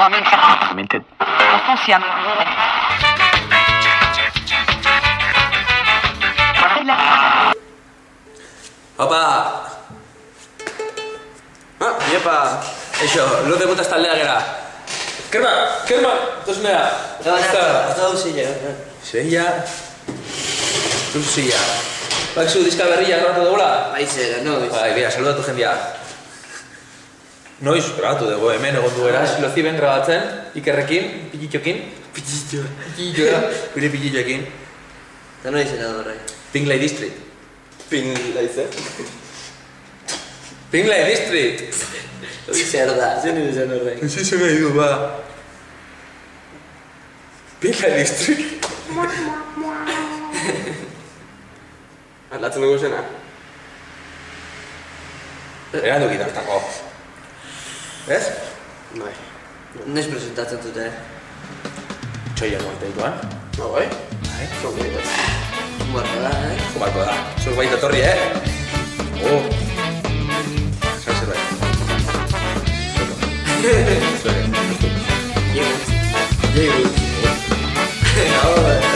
Mente. Opa! Iepa! Eixo, luz de putas taldea gera. Kerman! Tosunera! Ez da duzile. Zeia... Zuzia. Bakzu, diska berria grabatu dugula? Baizera, noiz. Bai, bera, saludatu jendia. Noiz, grabatu dugu, hemen egon duera. Siloziben grabatzen, Ikerrekin, Pititxokin. Pititxoa, gure Pititxoekin. Eta noiz era horrek. Pingley District. Pingley District! Hori zer da, zen izan horrek. Ez izan nahi du, ba. Pingley District. Atlatzen dugu zena. Eran du gitartako. Ez? Bai. Noiz presentatzen dute, Txoia duarte dituan. Bai? Bai. Zongo dut. Guarda da, Jumako da. Zuk baita torri, Zan zerbait. Llego. Llego.